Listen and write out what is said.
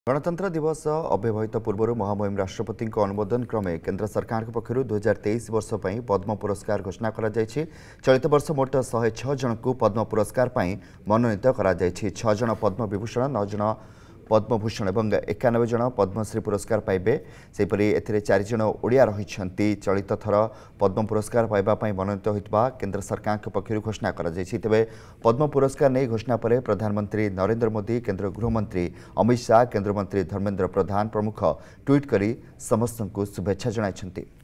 गणतंत्र दिवस अव्यवहित पूर्व महामहिम राष्ट्रपति अनुमोदन क्रमे केन्द्र सरकार पक्षर 2023 वर्ष पर पद्म पुरस्कार घोषणा कर चलित वर्ष मोट 106 जन को पद्म पुरस्कार मनोनीत कर 6 जन पद्म विभूषण 9 जन पद्मभूषण और 91 जन पद्मश्री पुरस्कार पाइबे। सेपरी एथिरे 4 जन ओडिया रहिछंती। चलित थर पद्म पुरस्कार पाइबा मनोनीत होइतबा केन्द्र सरकार पक्षर घोषणा कर तेबे पद्म पुरस्कार नहीं घोषणा पर प्रधानमंत्री नरेंद्र मोदी, केन्द्र गृहमंत्री अमित शाह, केन्द्र मंत्री धर्मेंद्र प्रधान प्रमुख ट्वीट करी समस्त को शुभेच्छा जणाइछंती।